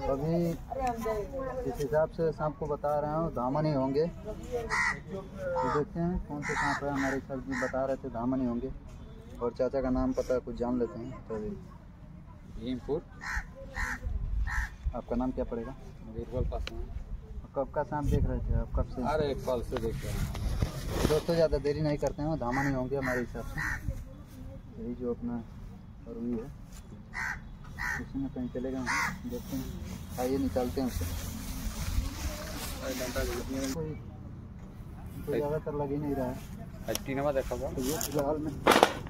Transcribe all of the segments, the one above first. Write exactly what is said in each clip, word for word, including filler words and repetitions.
अभी इस हिसाब से सांप को बता रहा हूँ धामन ही होंगे। तो देखते हैं कौन से सांप है। हमारे सर जी बता रहे थे धामन ही होंगे। और चाचा का नाम पता कुछ जान लेते हैं। तो भीमपुर। आपका नाम क्या पड़ेगा? बीरबल पासवान। कब का सांप देख रहे थे आप? कब से? अरे कल से देख रहे हैं दोस्तों। ज़्यादा देरी नहीं करते हैं, धामन ही होंगे हमारे हिसाब से। यही जो अपना रुई है उसी में कहीं चलेगा। देखते हैं, आइए निकालते हैं उसे। कोई कोई ज़्यादातर लग ही नहीं रहा है। टीनवा देखा हुआ तो ये फिलहाल में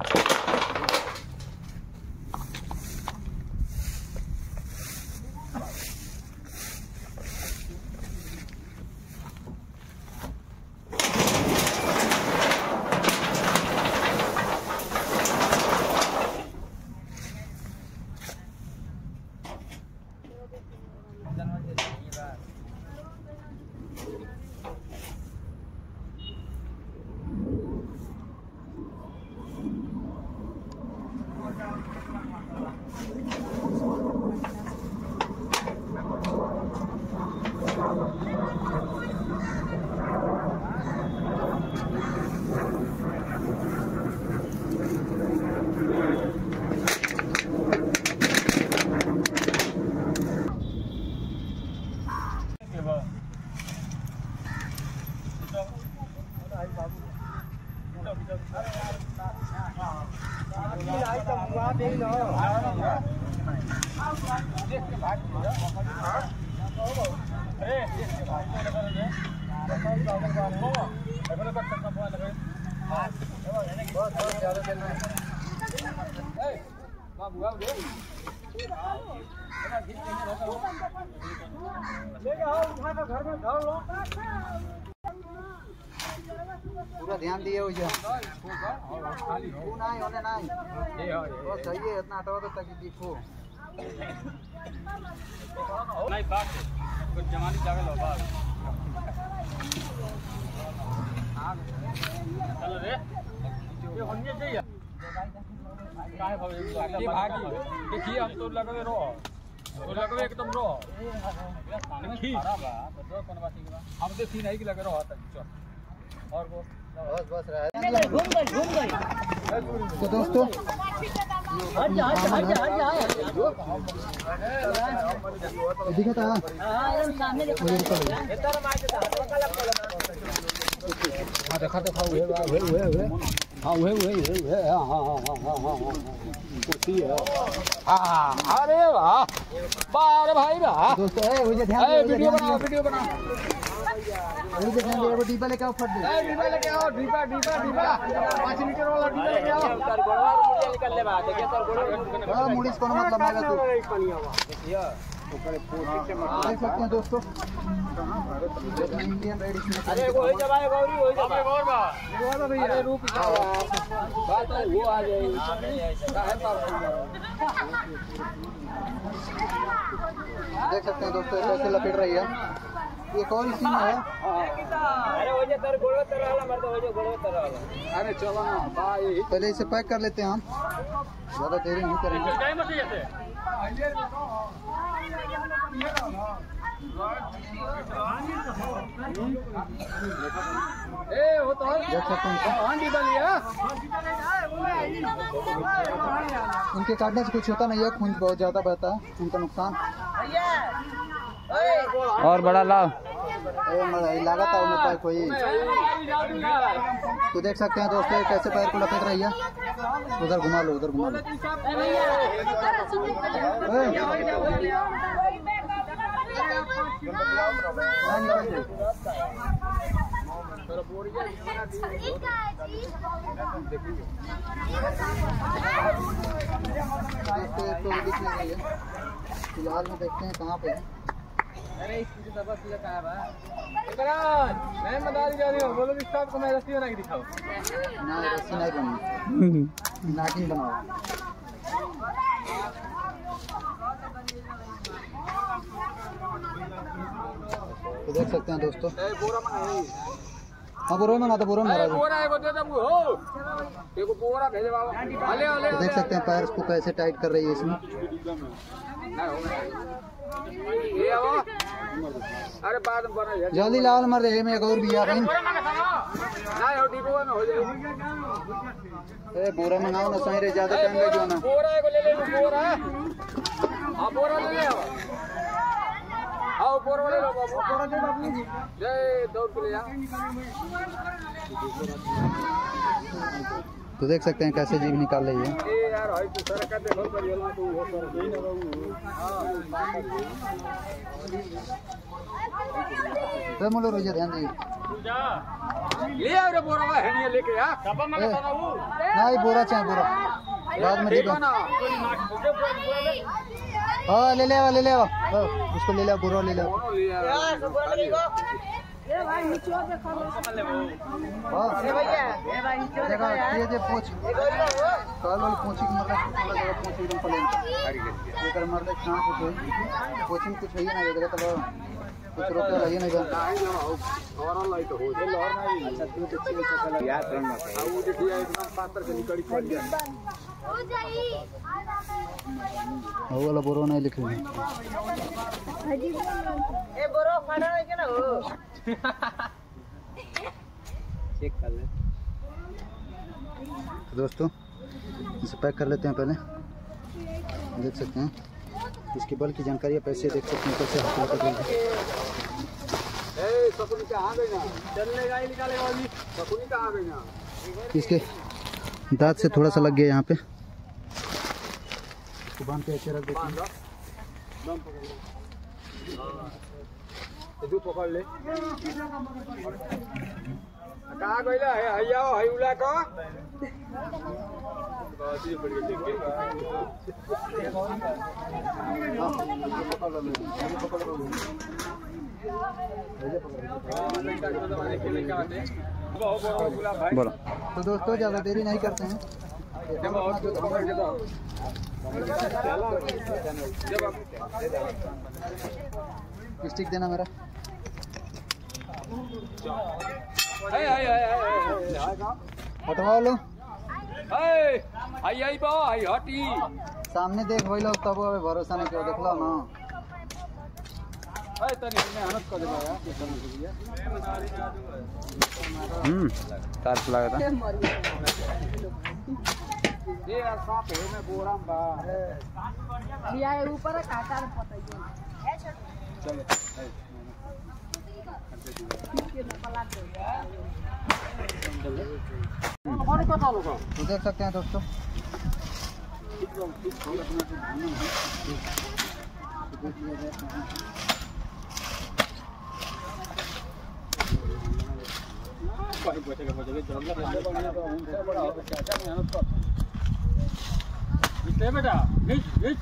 पूरा ध्यान दिए हो जा नहीं होने नहीं वो सही है। इतना हटाओ तो ताकि दिखो नहीं बात कुछ जमानी जागे लो बात चल रे ये होने चाहिए काय भाई ये भागी देखिए हम तो लगवे रो तो लगवे एकदम रो देखिए खराब है तो कौन बात है हम तो सीन है कि लगे रो चल और वो बस बस रहा घूम गई घूम गई। तो दोस्तों दिखा था हाँ देखा देखा हुए हुए हुए हुए हाँ हुए हुए हुए हाँ हाँ हाँ हाँ हाँ हाँ कुछ है हाँ। अरे वाह बार भाई वाह दोस्तों वीडियो बनाओ वीडियो बनाओ वो डिब्बा लेके आओ फट दे डिब्बा लेके आओ डिब्बा डिब्बा डिब्बा पाँच लीटर वाला डिब्बा लेके आओ सर गोड़वा मुड़िया निकल ले बा देखिए सर गोड़वा हां मुड़िस कोनो मतलब नहीं है तू पानी आवा देखिए ऊपर पूरी से मत देख सकते हैं दोस्तों इंडियन रेड स्नेक। अरे वो हो जाए गौरी हो जाए गौर बा वो भैया अरे रुक जाओ बात है वो आ जाए है पास देख सकते हैं दोस्तों कैसे लपेट रही है। एक और इसी में है। अरे हो जाए तेरे गोड़वा तेरा वाला मर दो हो जाए गोड़वा तेरा वाला। अरे चलो ना भाई पहले इसे पैक कर लेते हैं हम ज़्यादा देरी नहीं करेंगे। ए वो तो देख सकते हैं इनके काटने से कुछ होता नहीं है। खून बहुत ज़्यादा बहता है उनका नुकसान और बड़ा लाभ लागत है उन्हें पैर कोई। तो देख सकते हैं दोस्तों कैसे पैर को लपेट रही है। उधर घुमा लो उधर घुमा लो। फिलहाल में देखते हैं कहाँ पे है। अरे इसकी दबा सीधा कहाँ है इकरार मैं बता दी जा रही हूँ बोलो इस साहब को मैं रस्सी बना के दिखाओ ना रस्सी नहीं बनी नागिन बनाओ। तो देख सकते हैं दोस्तों हाँ बोरा मंगा था बोरा मंगा देख सकते हैं पैर को कैसे टाइट कर रही है इसमें। अरे बाद में बना यार जल्दी लाओ मर दे में एक और भी आ रही ना हो डिबो में हो जाए ए बोरा मंगाओ ना सही रे ज्यादा टाइम लग जाओ ना बोरा को ले ले बोरा हां बोरा ले ले आओ बोरा ले लो बाबू बोरा दे बाबू जय दौड़ के ले आ तो देख सकते हैं कैसे जीव निकाल रही है ए यार भाई तू सर का देखो करियो ना तू हो सर देई ना रहू हां तो मोलो रोज ध्यान दे जा ले आ रे बोरा है नहीं लेके आ सब में का ना वो नहीं बोरा चाहिए बोरा बाद में देखो हां ले ले ले ले उसको ले ले बोरा ले ले यार बोरा ले गो ए भाई नीचे देखो हां ए भैया ए भाई नीचे देखो ये जे पूछ काल वाली पूछी की मरला थोड़ा जगह पूछ एकदम प्लेन ये कर मरले कहां कुछ होई कोचिंग कुछ है ना देखो तो कुछ रोके लगे नहीं बन नहीं लगाओ और लाइट हो जाए और नहीं अच्छा तू तो अच्छी से चला यार करना है वो देखिए एकदम पातर के निकड़ी पड़ गया हो जाई वो वाला बोरो नहीं लिखे ए बोरो फाड़ा है के ना हो चेक कर ले तो दोस्तों इसे पैक कर लेते हैं पहले देख सकते हैं इसके बल की जानकारी है पैसे देख सकते हैं कैसे हाथ लगा देंगे ए सकुनी कहां गई ना चलने गाड़ी निकालेगा अभी सकुनी कहां गई ना इसके दांत से थोड़ा सा लग गया यहाँ पे इसको बांध के ऐसे रख देते हैं दम पकड़ ले हां तू पकड़ ले कहां गईला है हइया हई उला का बाती पड़ गई देख के बोलो तो दोस्तों ज़्यादा देरी नहीं करते हैं स्टिक देना मेरा हटवा लो हटी सामने देख वही लोग तब अबे भरोसा नहीं करो देख लो ना हम्म तार लगा था ये यार सांप है मैं बोराम बा लिया है ऊपर काटा रे पता ही चलो और को चालू का तो देख सकते हैं दोस्तों बेटा हिच हिच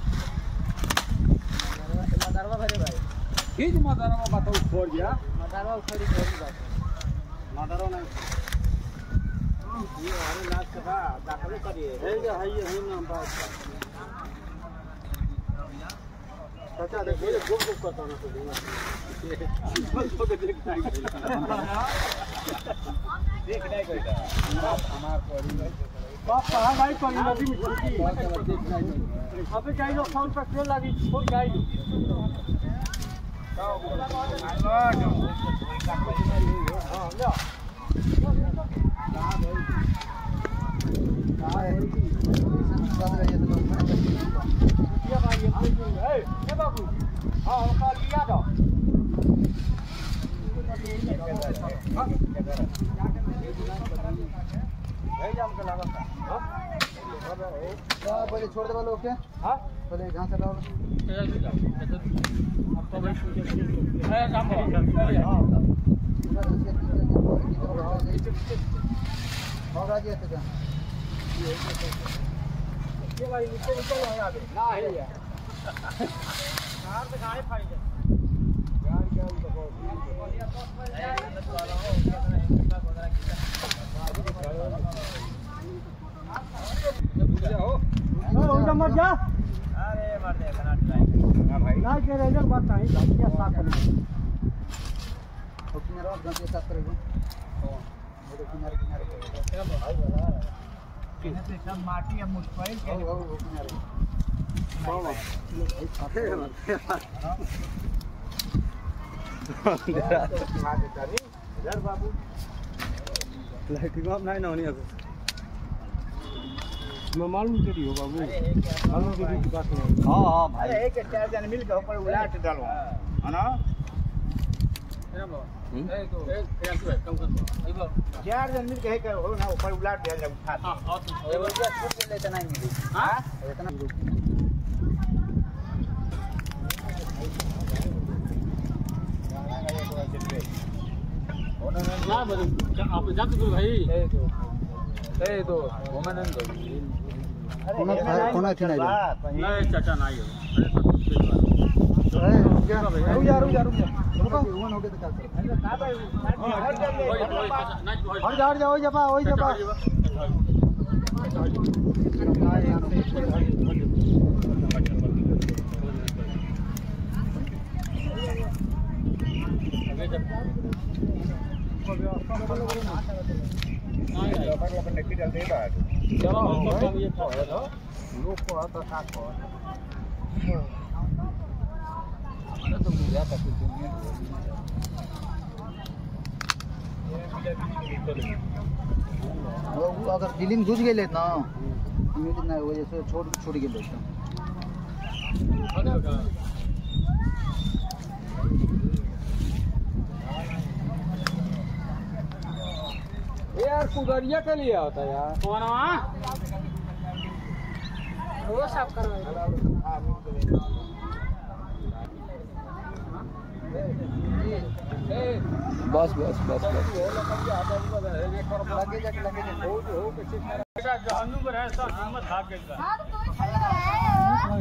मदारवा भरे भाई हिच मदारवा बताओ छोड़ दिया मदारवा उखड़ी छोड़ दिया मदारवा नहीं ये हमारे लास्ट का दाखिल करिए है जो है ये है ना बात चाचा देखो ये गुप गुप करता ना तो बस तो देख नहीं देख नहीं कोई हमार पड़ी पापा भाई कोई नदी में छोटी अबे जाई लो फोन पर क्यों लगी छोड़ जाई हां लो ये भाई ये ए ए बाबू हां खा लिया दो पहले छोड़ दे वालों ओके हां पहले घास हटाओ अब तो भाई है काम हो और राजी है तो ये भाई नीचे निकल आए आगे ना है ये कार दिखाए फाड़ी है यार क्या तो बहुत हो मर जा अरे मार दे कनाट हां भाई ना के रेजर बात नहीं क्या साफ कर ओके मेरा गन के साथ करेगा वो किनारे किनारे क्या भाई वाला किने से सब माटी या मुस्पाइल के वो वो किनारे बाबू लाइटिंग ऑफ नहीं ना होनी अब मैं मालूम तेरी हो बाबू मालूम तेरी की बात नहीं हां हां भाई अरे एक चार जन मिल के ऊपर उलाट डालो है ना ए तो एक तू है कम कर दो चार जन मिल के है हो ना ऊपर उलाट दिया जाए उठा हां और ये बोलिए छूट लेते नहीं मिली हां इतना ना बोल आप जाते तो भाई ए तो ए तो घुमन दो कोना कोना थी नहीं नहीं चाचा नहीं हो अरे रुक जा रुक जा रुक जा रुक जा रुको वन हो गया तो क्या करो का भाई हट जा हट जा हो जा पा हो जा पा चलो ये था लोग को आता था कौन तो मुझे आता कुछ वो अगर दिल्ली में घुस गए ना मिल ना वजह से छोड़ छोड़ के लेता यार कुदरिया के लिए होता है यार कौन वहाँ वो साफ करवाए बस बस बस बस लगे जाके लगे जाके हो हो कैसे जहन्नुम में है सब हिम्मत भाग गई हां तो कोई खड़ा है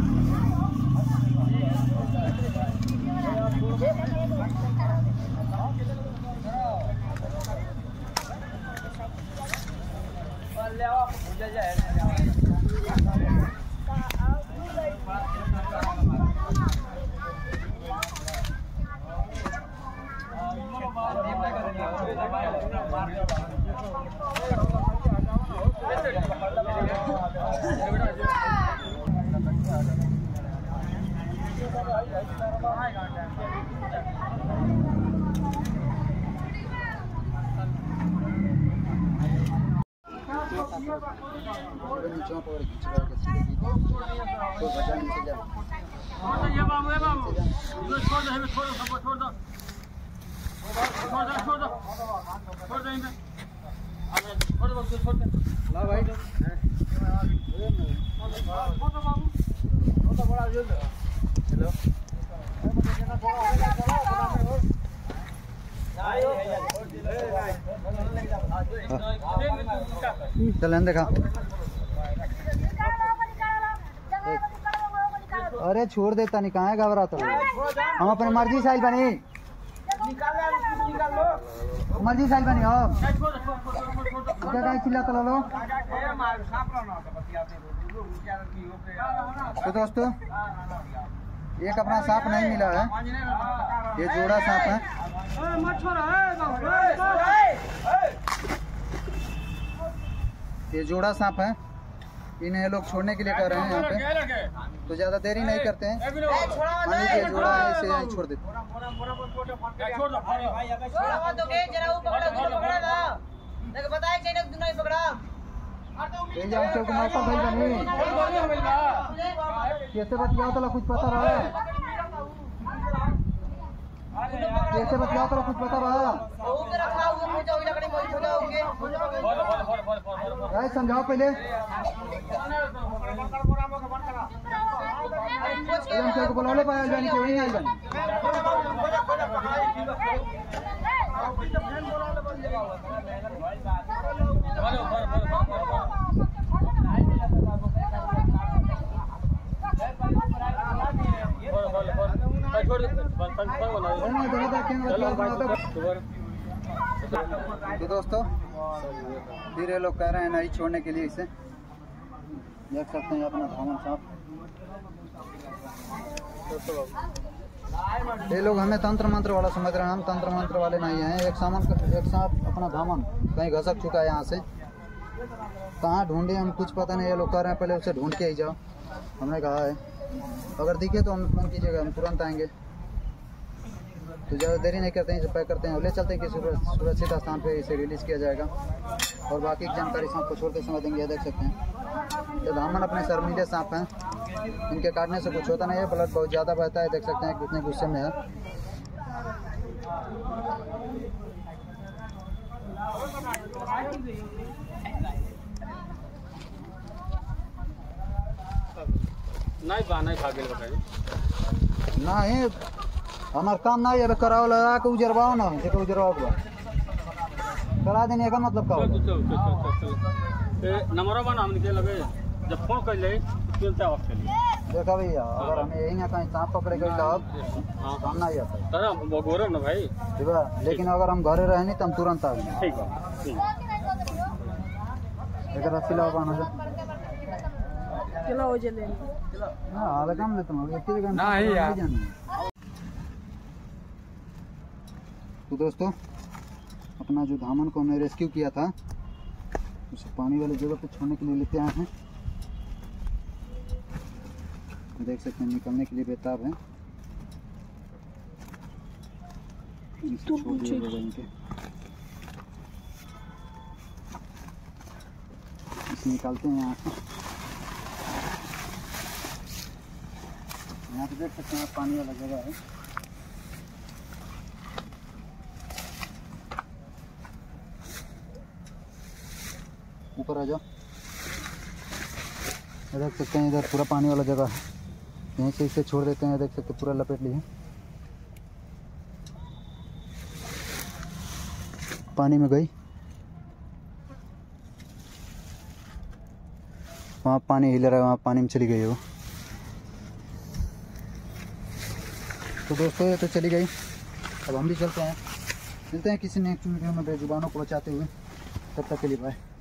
ले आओ पूजा जाए नीचे पकड़ खींच कर तो बचा नीचे जा ये बाबू ये बाबू इसको छोड़ दो हमें छोड़ दो सबको छोड़ दो छोड़ दो छोड़ दो छोड़ दो इन्हें अबे छोड़ दो छोड़ दो ला भाई छोड़ दो बाबू छोड़ दो बड़ा जल्दी हेलो चल देखा अरे छोड़ देता नहीं कहाँ है घबराता हम अपनी मर्जी से बनी मर्जी से बनी हो क्या चिल्लाता लो तो दोस्तों एक अपना सांप नहीं मिला है ये जोड़ा सांप है ये जोड़ा सांप है इन्हें ये लोग छोड़ने के लिए कर रहे हैं यहाँ पे तो ज्यादा देरी नहीं करते हैं मान लीजिए जोड़ा है इसे यहीं छोड़ देते कैसे बतियाओ तो कुछ पता रहा है कैसे बतियाओ तो कुछ पता रहा है समझाओ पहले को बुला ले पाया जानी के वहीं आई जानी तो दोस्तों फिर ये लोग कह रहे हैं नहीं छोड़ने के लिए इसे देख सकते हैं अपना धामन सांप ये लोग हमें तंत्र मंत्र वाला समझ रहे हैं हम तंत्र मंत्र वाले नहीं हैं एक सामान एक सांप अपना धामन कहीं घसक चुका है यहाँ से कहाँ ढूंढे हम कुछ पता नहीं ये लोग कह रहे हैं पहले उसे ढूंढ के ही जाओ हमने कहा है अगर दिखे तो हम फोन कीजिएगा हम तुरंत आएंगे तो ज़्यादा देरी नहीं करते हैं, इसे पैक करते हैं और ले चलते हैं कि सुरक्षित स्थान पे इसे रिलीज़ किया जाएगा। और बाकी की जानकारी सांप को छोड़ते समय देंगे। ये देख सकते हैं ये धामन अपने शर्मीले सांप हैं, इनके काटने से कुछ होता नहीं है, ब्लड बहुत ज़्यादा बहता है। देख सकते हैं कितने गुस्से में है। नहीं बा नहीं खा गेल बताई नहीं हमार काम नहीं है, कराओ लगा के उजरवाओ ना, जेके उजरवाओ के करा देने का मतलब का चल चल चल चल ए नंबर बना हमने के लगे जब फोन कर ले तुरंत ऑफ चलिए। देखा भैया अगर हमें यही ना कहीं सांप पकड़े गई तब काम नहीं आता है तरा बगोरे ना भाई ठीक है, लेकिन अगर हम घरे रहे नहीं तो हम तुरंत आ गए। ठीक है ठीक एक रस्सी लाओ पाना जा चलो हो जले हां आधा काम लेता हूं एक जगह नहीं यार। तो दोस्तों अपना जो धामन को हमने रेस्क्यू किया था उसे पानी वाली जगह पे छोड़ने के लिए लेते आए हैं। देख सकते हैं निकलने के लिए बेताब है। इसे छोड़ दिया जाएगा इनके, इसे निकालते हैं यहाँ से। यहाँ पे देख सकते हैं पानी वाला जगह है। ऊपर आ जाओ, देख सकते हैं इधर पूरा पानी वाला जगह है, यहीं से इसे छोड़ देते हैं। देख सकते हैं पूरा लपेट लिए पानी में गई, वहाँ पानी हिल रहा है, वहाँ पानी में चली गई वो। तो दोस्तों ये तो चली गई, अब हम भी चलते हैं, मिलते हैं किसी नेक्स्ट वीडियो में बेजुबानों को बचाते हुए। तब तक के लिए बाय।